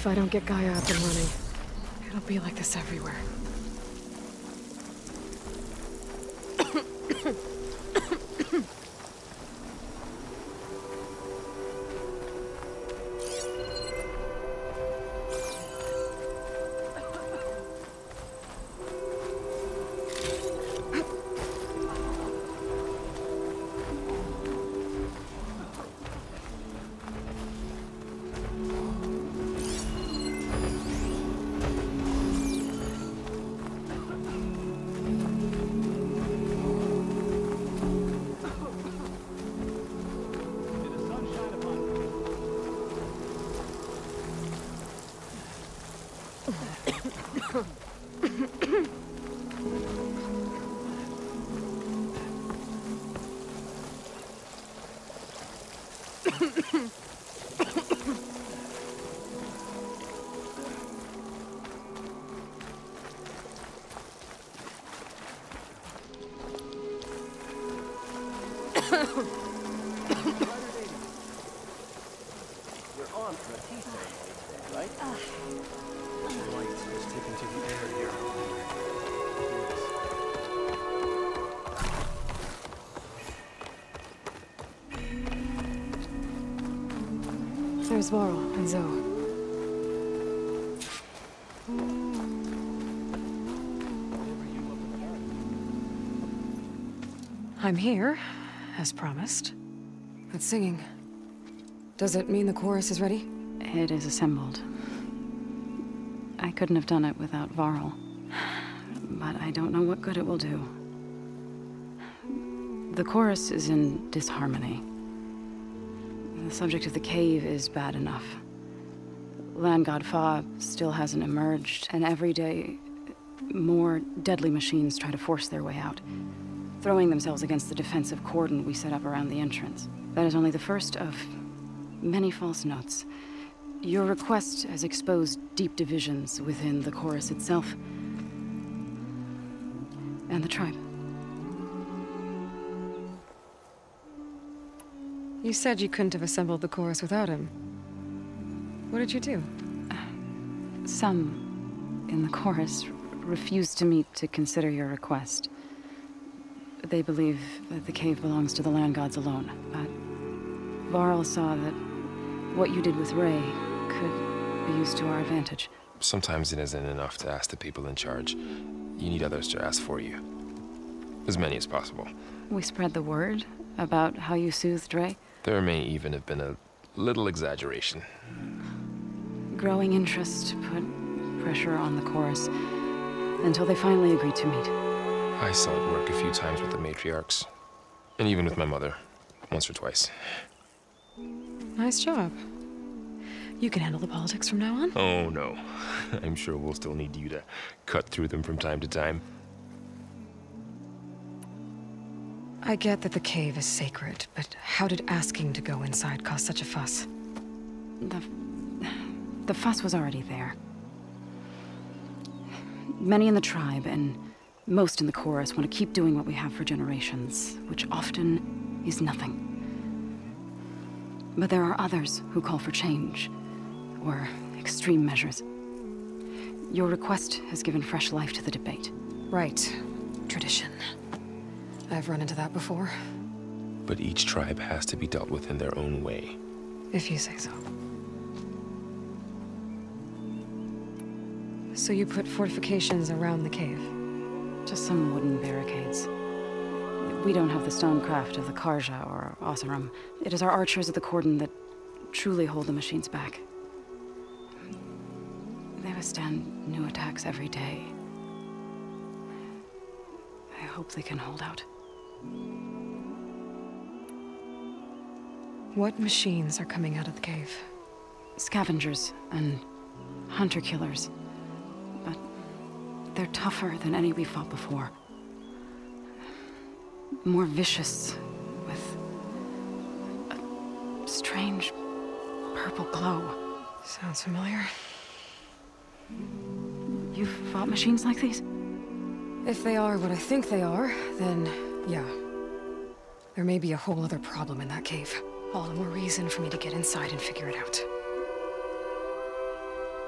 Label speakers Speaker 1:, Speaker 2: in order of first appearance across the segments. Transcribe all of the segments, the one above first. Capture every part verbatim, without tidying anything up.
Speaker 1: If I don't get Gaia up and running, it'll be like this everywhere. There's Varl and Zoe. I'm here, as promised. But singing. Does it mean the chorus is ready?
Speaker 2: It is assembled. I couldn't have done it without Varl. But I don't know what good it will do. The chorus is in disharmony. The subject of the cave is bad enough. Land God Fa still hasn't emerged, and every day, more deadly machines try to force their way out, throwing themselves against the defensive cordon we set up around the entrance. That is only the first of many false notes. Your request has exposed deep divisions within the chorus itself and the tribe.
Speaker 1: You said you couldn't have assembled the chorus without him. What did you do?
Speaker 2: Some in the chorus refused to meet to consider your request. They believe that the cave belongs to the land gods alone, but Varl saw that what you did with Ray could be used to our advantage.
Speaker 3: Sometimes it isn't enough to ask the people in charge. You need others to ask for you. As many as possible.
Speaker 2: We spread the word about how you soothed Ray.
Speaker 3: There may even have been a little exaggeration.
Speaker 2: Growing interest put pressure on the chorus until they finally agreed to meet.
Speaker 3: I saw it work a few times with the matriarchs. And even with my mother. Once or twice.
Speaker 1: Nice job. You can handle the politics from now on?
Speaker 3: Oh, no. I'm sure we'll still need you to cut through them from time to time.
Speaker 1: I get that the cave is sacred, but how did asking to go inside cause such a fuss?
Speaker 2: The... the fuss was already there. Many in the tribe, and most in the chorus, want to keep doing what we have for generations, which often is nothing. But there are others who call for change, or extreme measures. Your request has given fresh life to the debate.
Speaker 1: Right. Tradition. I've run into that before.
Speaker 3: But each tribe has to be dealt with in their own way.
Speaker 1: If you say so. So you put fortifications around the cave?
Speaker 2: Just some wooden barricades. We don't have the stonecraft of the Karja or Oseram. It is our archers at the cordon that truly hold the machines back. They withstand new attacks every day. I hope they can hold out.
Speaker 1: What machines are coming out of the cave?
Speaker 2: Scavengers and hunter-killers. But they're tougher than any we fought before. More vicious, with a strange purple glow.
Speaker 1: Sounds familiar.
Speaker 2: You've fought machines like these?
Speaker 1: If they are what I think they are, then yeah. There may be a whole other problem in that cave. All the more reason for me to get inside and figure it out.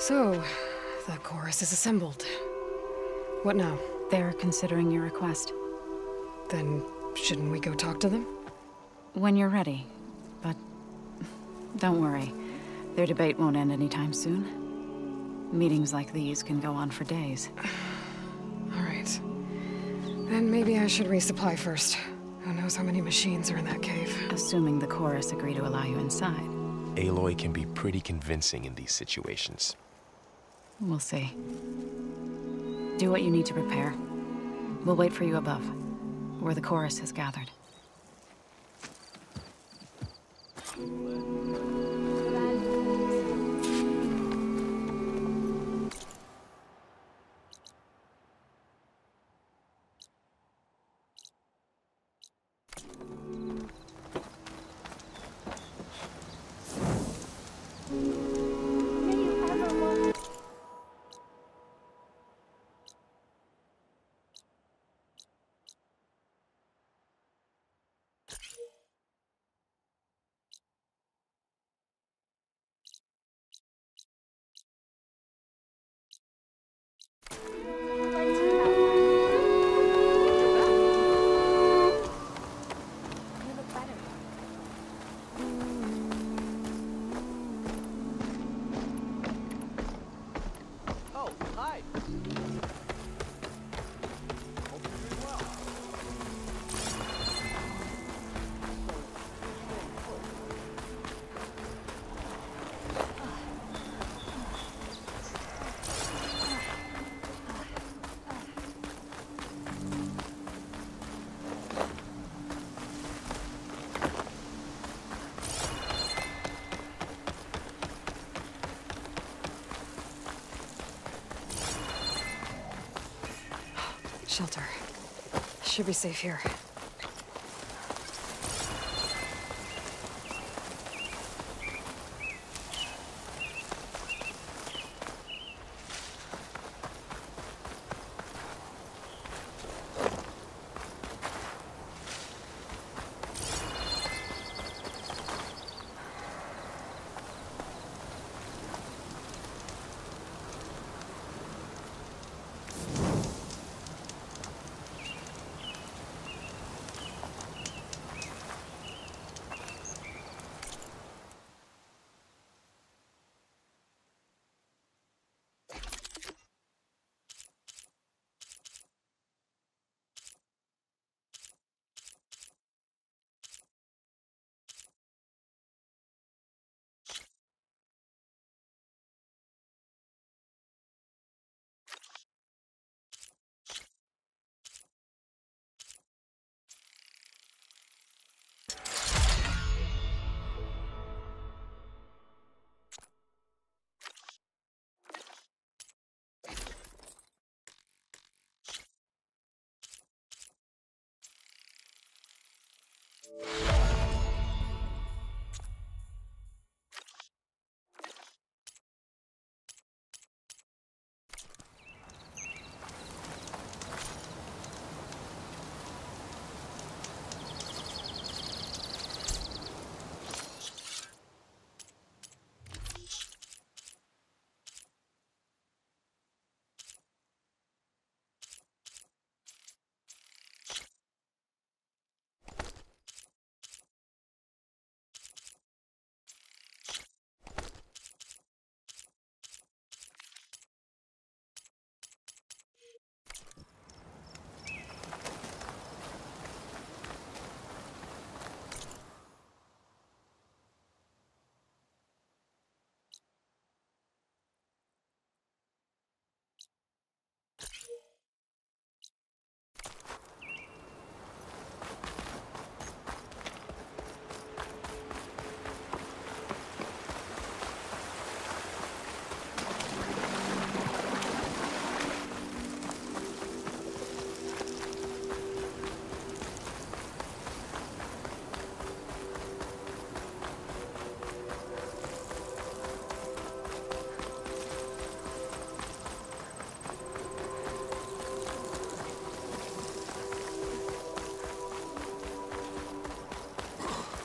Speaker 1: So, the chorus is assembled. What now?
Speaker 2: They're considering your request.
Speaker 1: Then, shouldn't we go talk to them?
Speaker 2: When you're ready. But don't worry. Their debate won't end anytime soon. Meetings like these can go on for days.
Speaker 1: All right. Then maybe I should resupply first. Who knows how many machines are in that cave?
Speaker 2: Assuming the chorus agree to allow you inside.
Speaker 3: Aloy can be pretty convincing in these situations.
Speaker 2: We'll see. Do what you need to prepare. We'll wait for you above, where the chorus has gathered.
Speaker 1: Shelter. Should be safe here.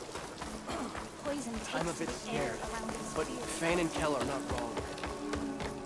Speaker 4: I'm a bit scared, but Fan and Kel are not wrong.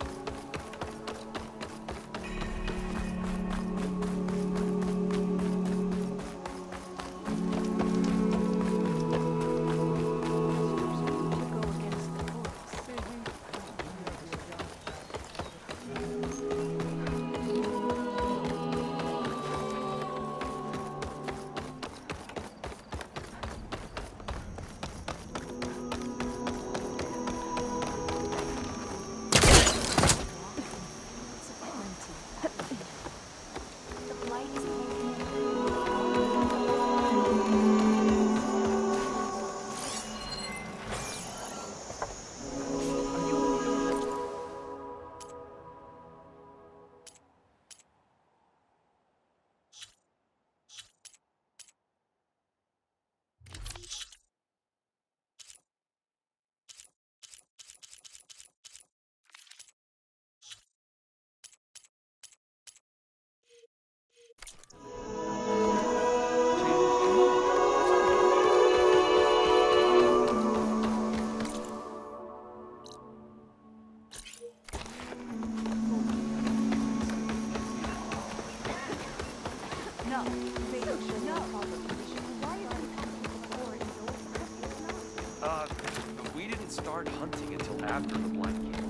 Speaker 4: aren't hunting until after the Black Guild.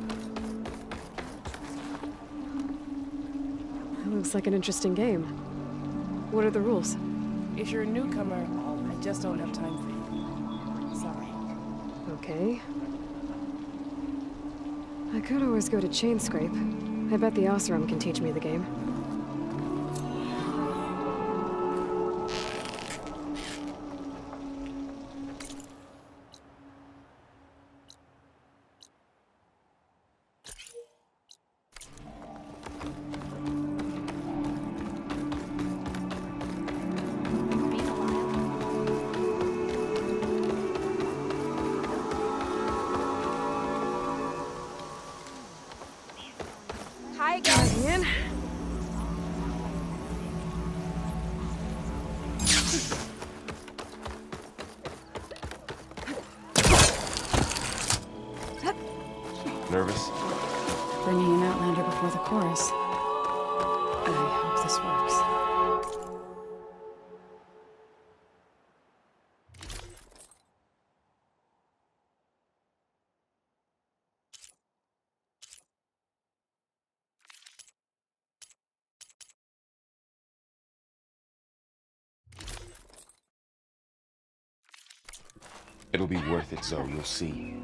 Speaker 1: That looks like an interesting game. What are the rules?
Speaker 5: If you're a newcomer, I just don't have time for you. Sorry.
Speaker 1: Okay. I could always go to Chain Scrape. I bet the Oseram can teach me the game.
Speaker 5: Hi, Guardian.
Speaker 3: Nervous?
Speaker 2: Bringing an Outlander before the chorus. I hope this works.
Speaker 6: It'll be worth it, Zoe, you'll see.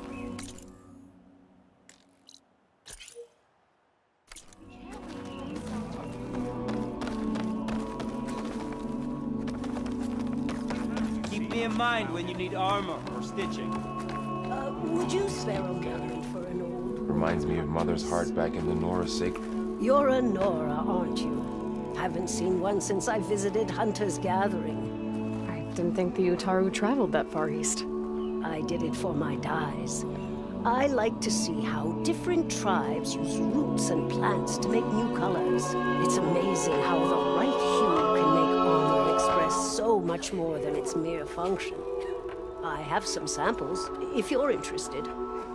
Speaker 7: Keep me in mind when you need armor or stitching.
Speaker 8: Uh, would you spare a moment for an old...
Speaker 3: Reminds me of Mother's heart back in the Nora sacred.
Speaker 8: You're a Nora, aren't you? Haven't seen one since I visited Hunter's Gathering.
Speaker 1: I didn't think the Utaru traveled that far east.
Speaker 8: I did it for my dyes. I like to see how different tribes use roots and plants to make new colors. It's amazing how the right hue can make armor express so much more than its mere function. I have some samples, if you're interested.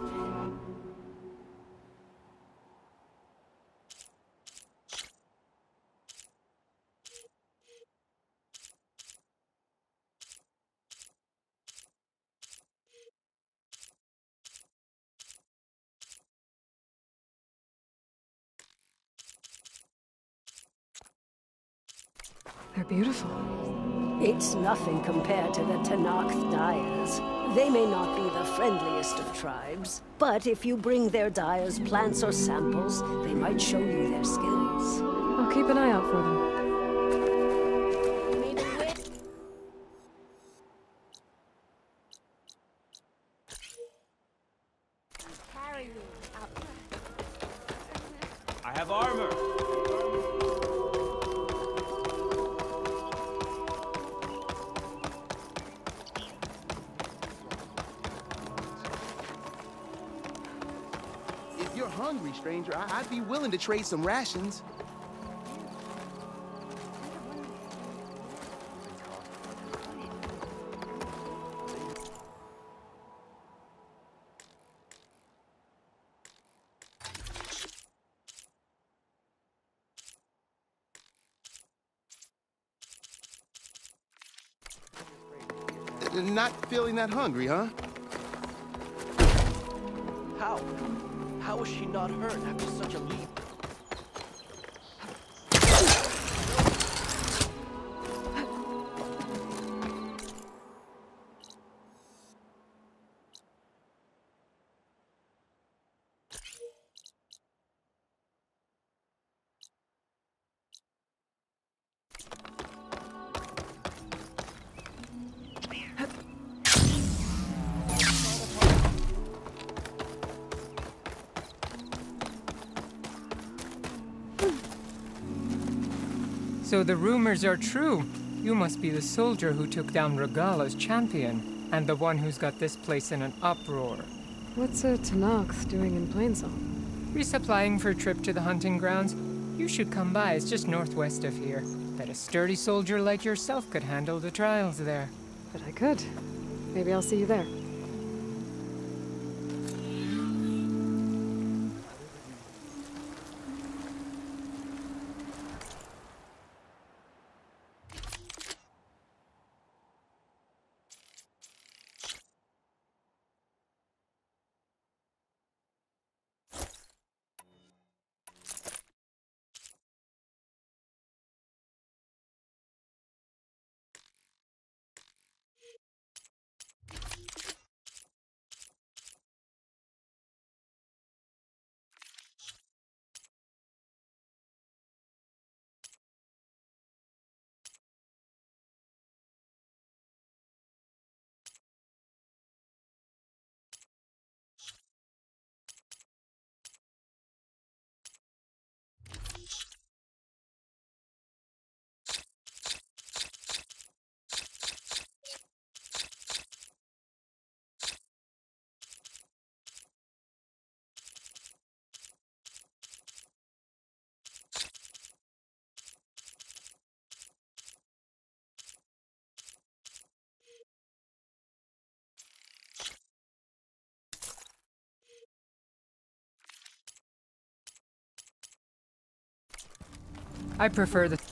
Speaker 1: They're beautiful.
Speaker 8: It's nothing compared to the Tenakth dyers. They may not be the friendliest of tribes, but if you bring their dyers plants or samples, they might show you their skills.
Speaker 1: I'll keep an eye out for them.
Speaker 7: I have armor.
Speaker 9: If you're hungry, stranger, I I'd be willing to trade some rations. Not feeling that hungry, huh?
Speaker 4: How? How was she not hurt after such a leap?
Speaker 10: So the rumors are true. You must be the soldier who took down Regala's champion, and the one who's got this place in an uproar.
Speaker 1: What's a Tenakth doing in Plainsong?
Speaker 10: Resupplying for a trip to the hunting grounds. You should come by, it's just northwest of here. Bet a sturdy soldier like yourself could handle the trials there.
Speaker 1: But I could. Maybe I'll see you there.
Speaker 10: I prefer the...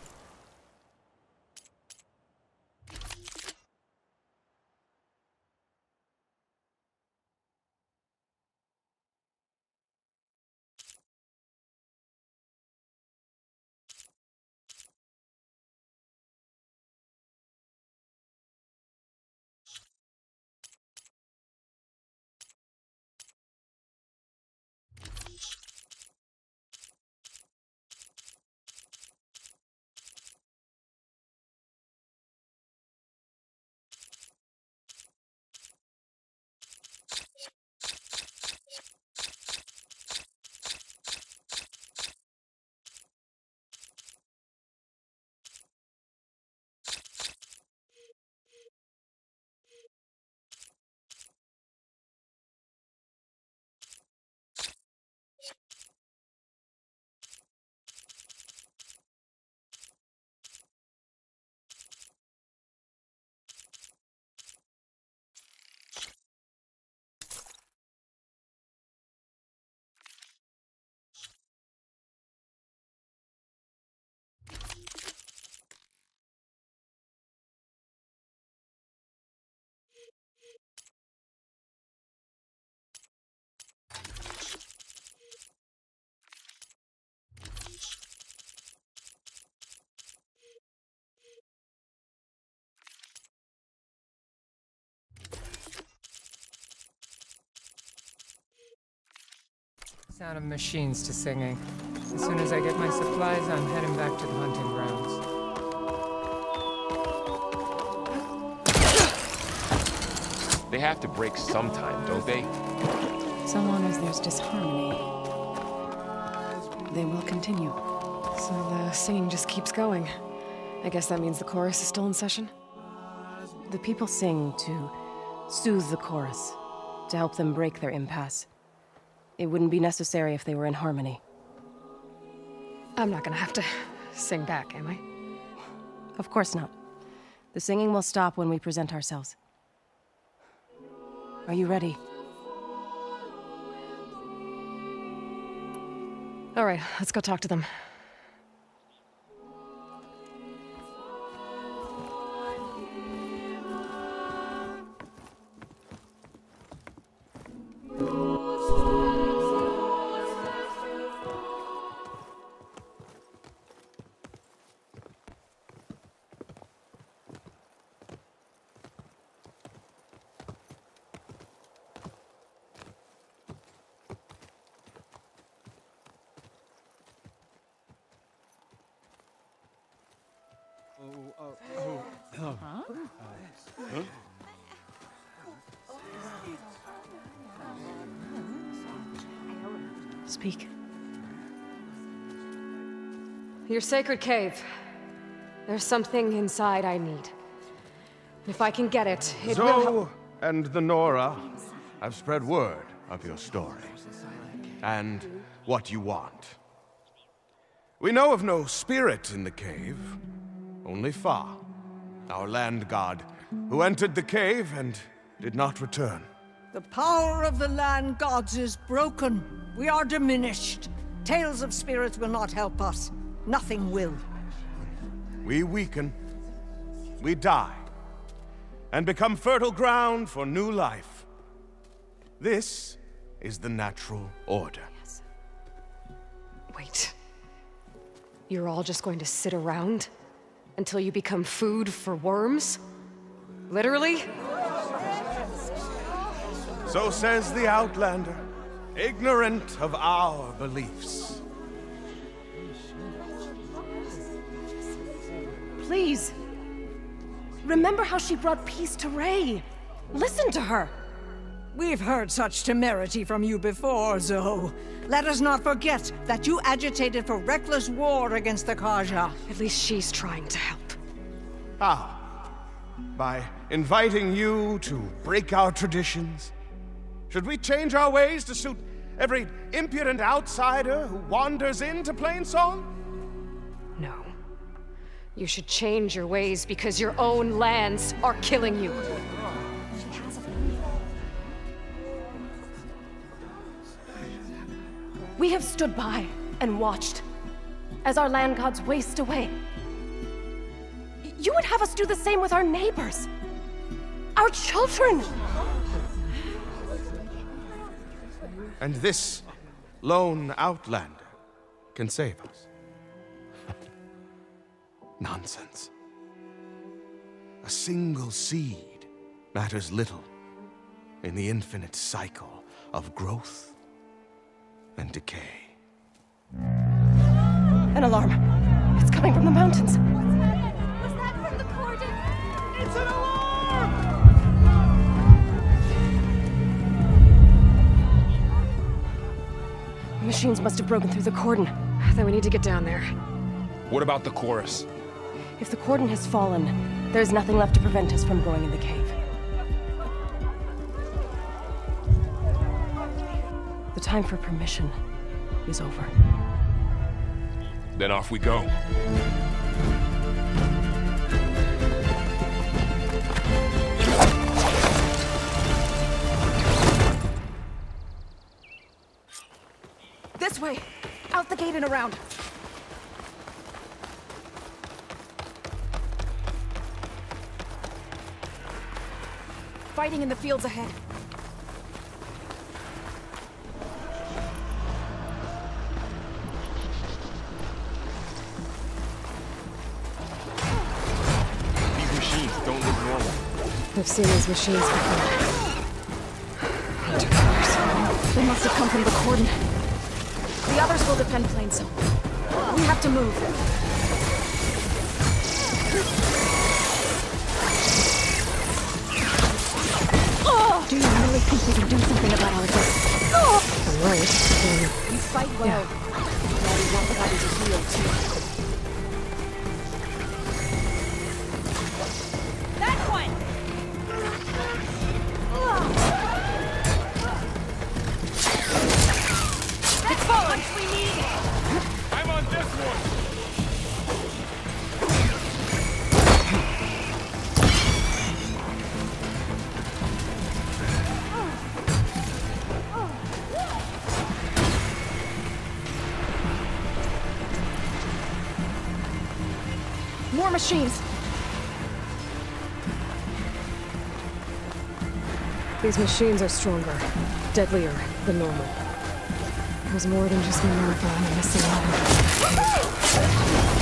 Speaker 10: sound of machines to singing. As soon as I get my supplies, I'm heading back to the hunting grounds.
Speaker 6: They have to break sometime, don't they?
Speaker 2: So long as there's disharmony, they will continue.
Speaker 1: So the singing just keeps going. I guess that means the chorus is still in session?
Speaker 11: The people sing to soothe the chorus, to help them break their impasse. It wouldn't be necessary if they were in harmony.
Speaker 1: I'm not gonna have to sing back, am I?
Speaker 11: Of course not. The singing will stop when we present ourselves. Are you ready?
Speaker 1: All right, let's go talk to them.
Speaker 11: Speak.
Speaker 1: Your sacred cave. There's something inside I need. If I can get it, it will help.
Speaker 12: Zoe and the Nora have spread word of your story, and what you want. We know of no spirit in the cave, only Fa, our land god, who entered the cave and did not return.
Speaker 13: The power of the land gods is broken. We are diminished. Tales of spirits will not help us. Nothing will.
Speaker 12: We weaken, we die, and become fertile ground for new life. This is the natural order.
Speaker 1: Yes. Wait. You're all just going to sit around until you become food for worms? Literally?
Speaker 12: So says the Outlander, ignorant of our beliefs.
Speaker 11: Please. Remember how she brought peace to Ray. Listen to her.
Speaker 13: We've heard such temerity from you before, Zoe. Let us not forget that you agitated for reckless war against the Kaja.
Speaker 1: At least she's trying to help.
Speaker 12: How? By inviting you to break our traditions? Should we change our ways to suit every impudent outsider who wanders into Plainsong?
Speaker 1: No. You should change your ways because your own lands are killing you.
Speaker 11: We have stood by and watched. as our land gods waste away. You would have us do the same with our neighbors. Our children!
Speaker 12: And this lone outlander can save us. Nonsense. A single seed matters little in the infinite cycle of growth and decay.
Speaker 11: An alarm. It's coming from the mountains.
Speaker 14: Was that from the cordon? It's an alarm!
Speaker 11: Machines must have broken through the cordon.
Speaker 1: Then we need to get down there.
Speaker 3: What about the chorus?
Speaker 11: If the cordon has fallen, there's nothing left to prevent us from going in the cave. The time for permission is over.
Speaker 3: Then off we go.
Speaker 1: This way! Out the gate and around! Fighting in the fields ahead.
Speaker 3: These machines don't look normal.
Speaker 1: I've seen these machines before. Intercomers. They must have come from the cordon. The others will defend Plains. We have to move.
Speaker 14: Do you really think we can do something about all of this?
Speaker 1: I'm right.
Speaker 14: You fight well.
Speaker 1: Yeah.
Speaker 14: Now we want the body to heal, too. That one! That's the punch we need!
Speaker 3: I'm on this one!
Speaker 1: More machines! These machines are stronger, deadlier than normal. There's more than just Minerva and the missing one.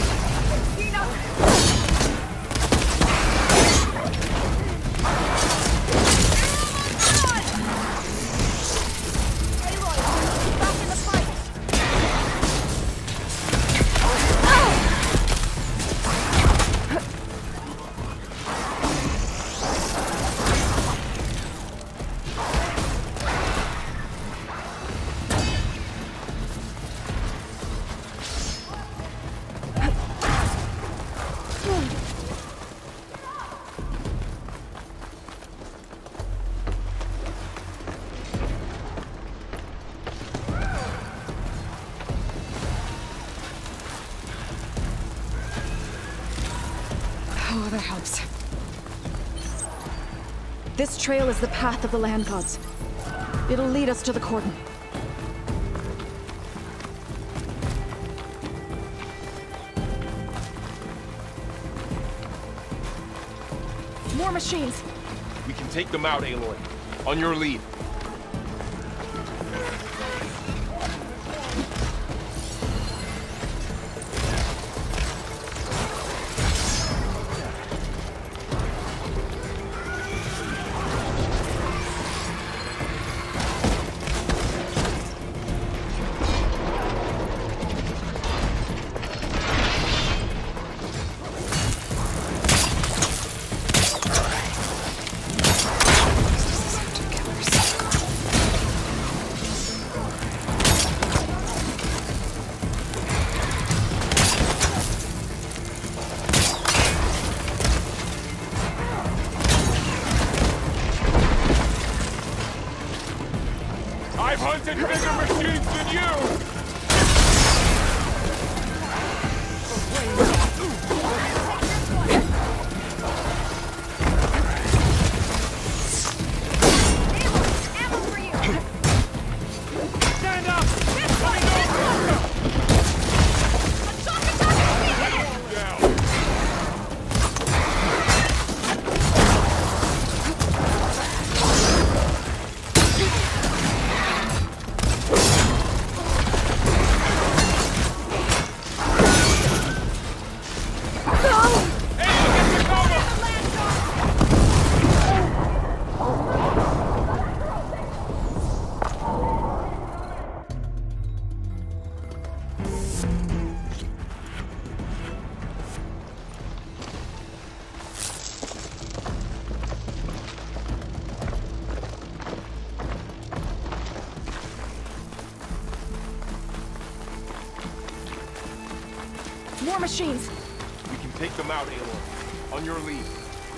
Speaker 1: Oh, that helps. This trail is the path of the land gods. It'll lead us to the cordon. More machines!
Speaker 3: We can take them out, Aloy. On your lead.
Speaker 1: Killers.
Speaker 14: war machines.
Speaker 6: We can take them out, Aloy. On your lead.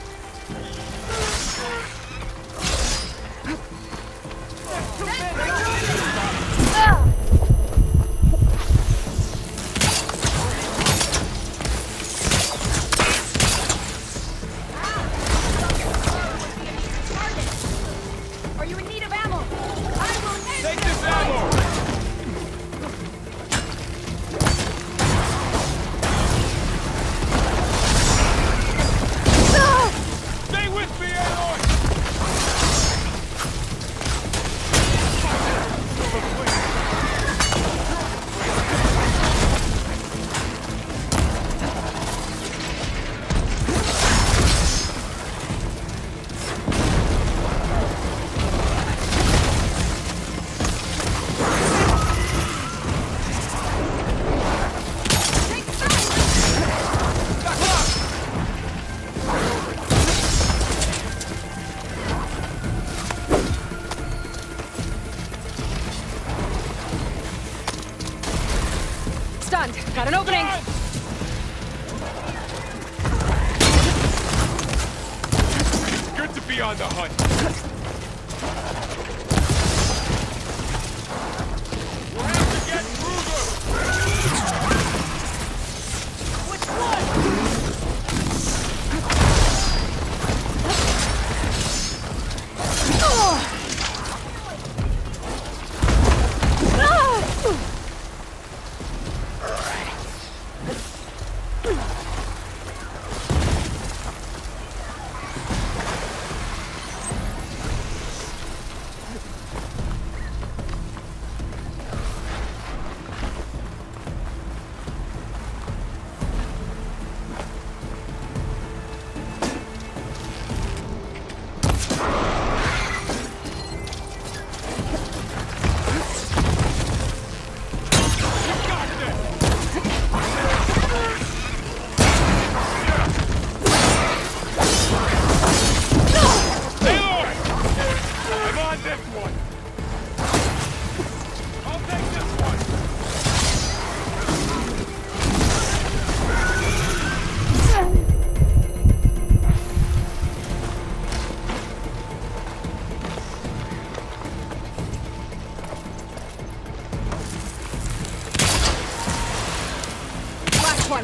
Speaker 14: Are you in need of ammo? I will
Speaker 6: take this ammo! Stay with me, Aloy!
Speaker 1: Stunned. Got an opening.
Speaker 6: Good to be on the hunt. We'll have to get through them.
Speaker 14: Which one?
Speaker 1: One.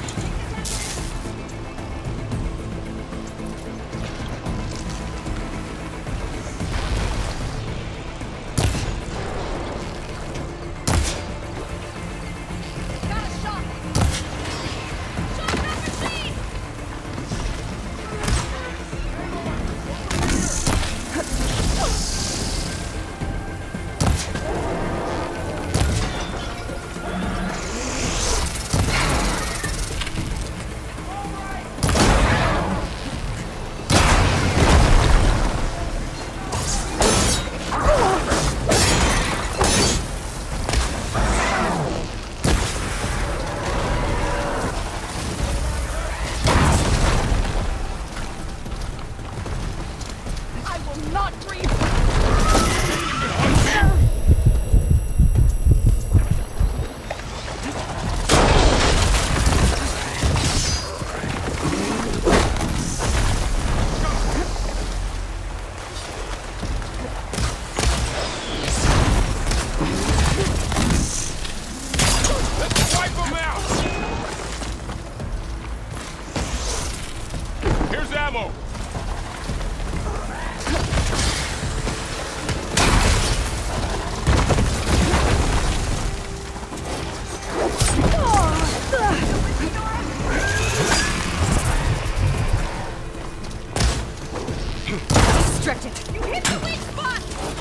Speaker 14: You hit the weak spot!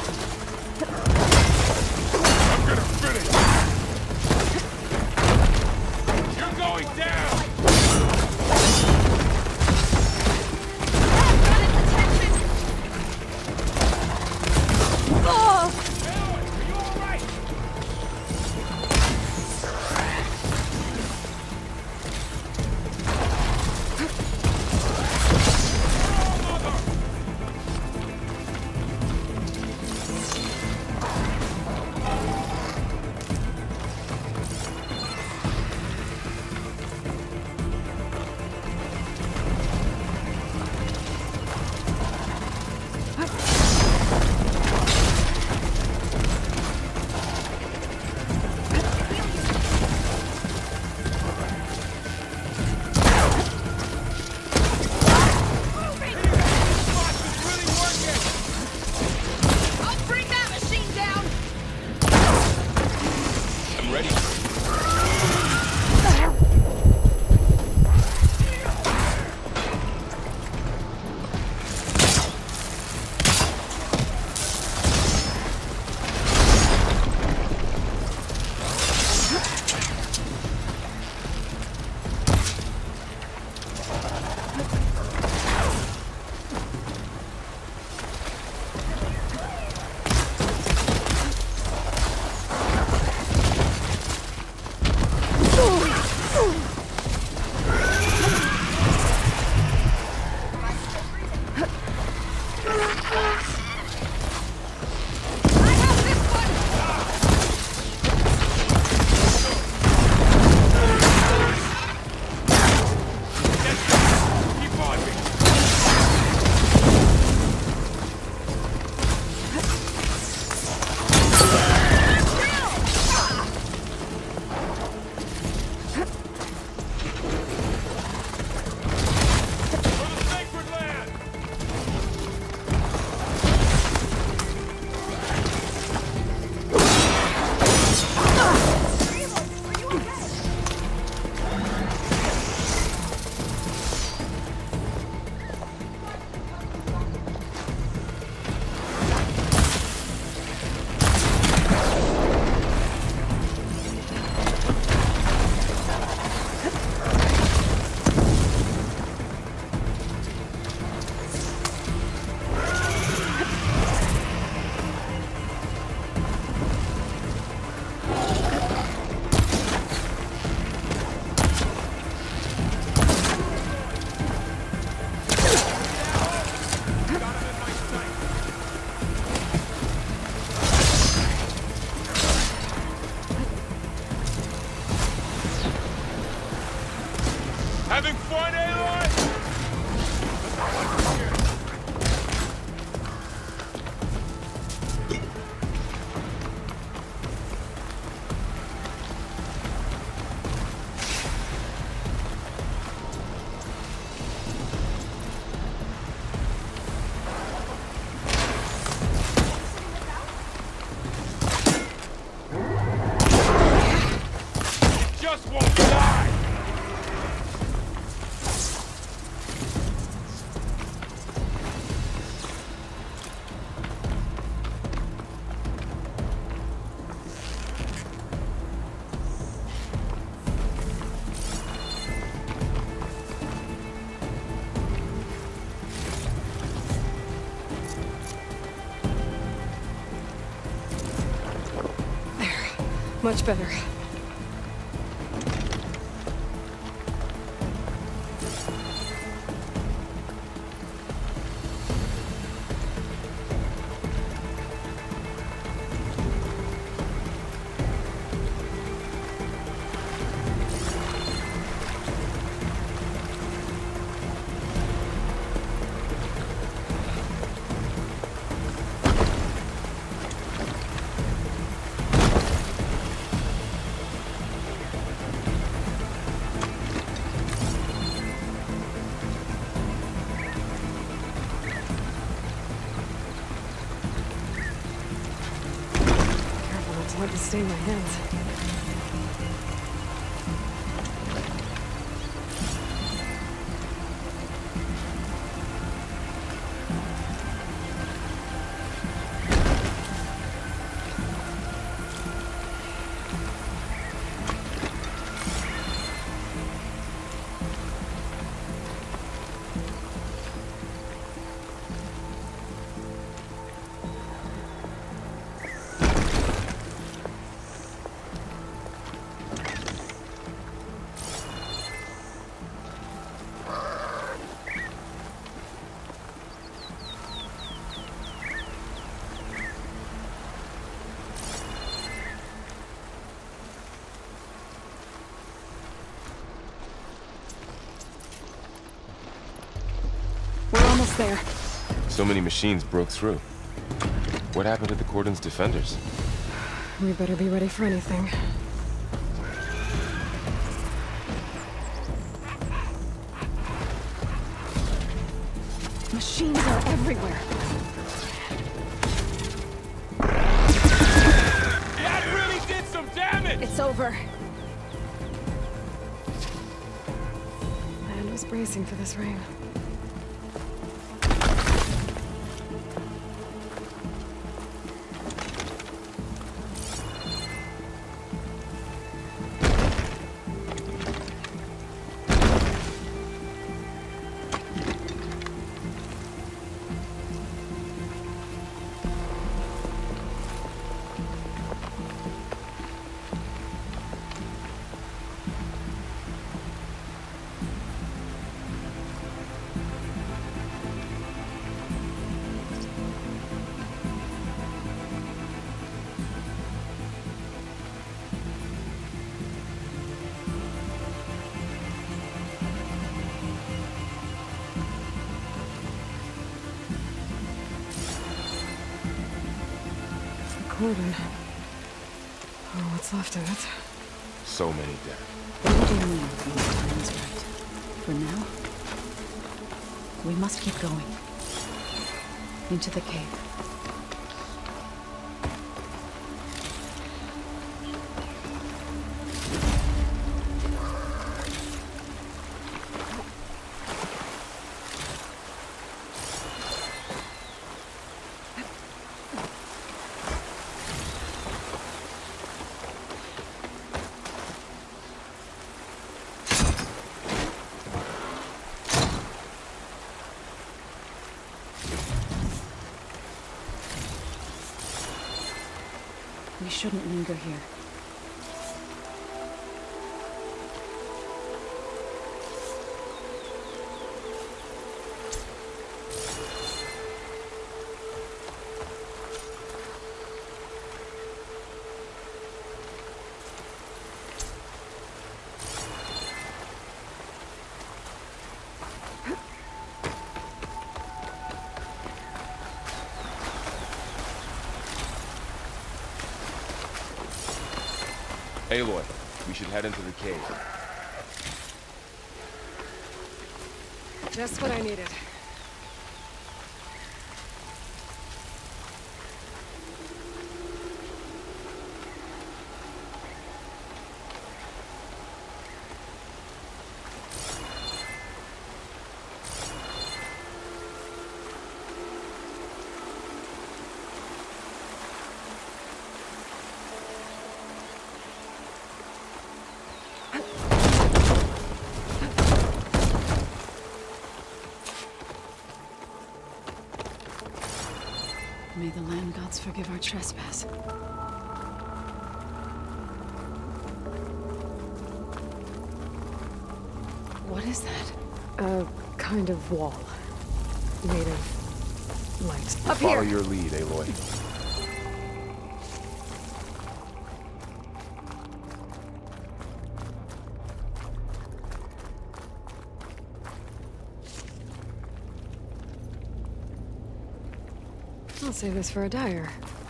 Speaker 6: I'm gonna finish! You're going down!
Speaker 15: having fun, Aloy? Just won't die!
Speaker 1: Much better. Hard to stay in my hands. We're almost there.
Speaker 3: So many machines broke through. What happened to the Cordon's defenders?
Speaker 1: We better be ready for anything. Machines are everywhere.
Speaker 15: That really did some damage!
Speaker 1: It's over. Land was bracing for this rain. Cordon. Oh, what's left of it?
Speaker 3: So many dead.
Speaker 2: What do you mean these times right? For now, we must keep going. Into the cave. We shouldn't linger here.
Speaker 6: Aloy, we should head into the cave.
Speaker 1: Just what I needed.
Speaker 2: May the land gods forgive our trespass. What is that?
Speaker 1: A kind of wall. Made of light. Up
Speaker 3: Follow
Speaker 1: here!
Speaker 3: your lead, Aloy.
Speaker 1: I'll save this for a dyer.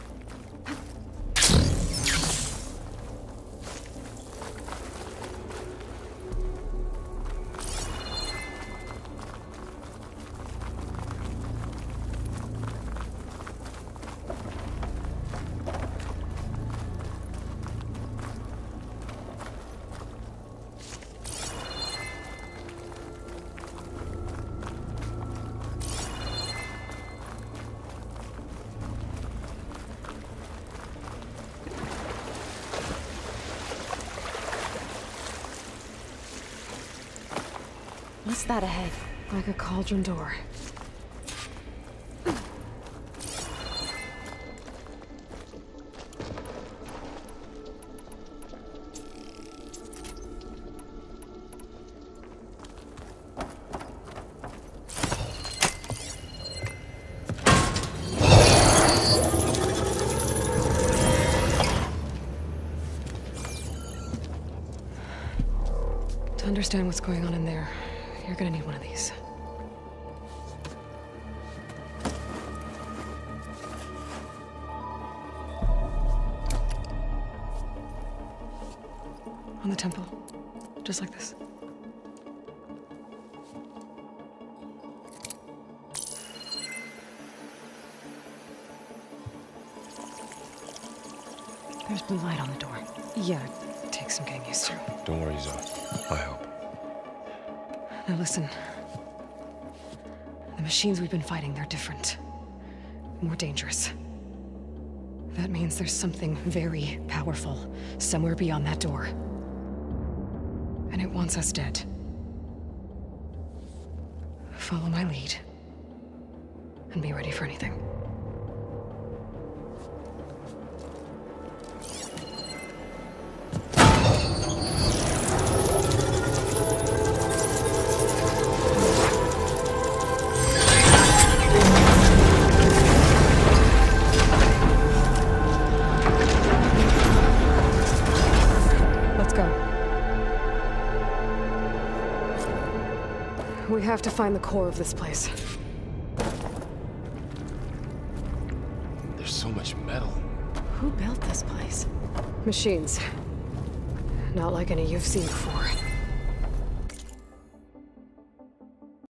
Speaker 11: What's that ahead?
Speaker 1: Like a cauldron door. To understand what's going on in there, you're gonna need one of these. On the temple. Just like this.
Speaker 11: There's blue light on the door.
Speaker 1: Yeah, it takes some getting used to.
Speaker 3: Don't worry, Zoe. I help.
Speaker 1: Now listen. The machines we've been fighting, they're different. More dangerous. That means there's something very powerful somewhere beyond that door. And it wants us dead. Follow my lead. And be ready for anything. We have to find the core of this place.
Speaker 3: There's so much metal.
Speaker 11: Who built this place?
Speaker 1: Machines. Not like any you've seen before.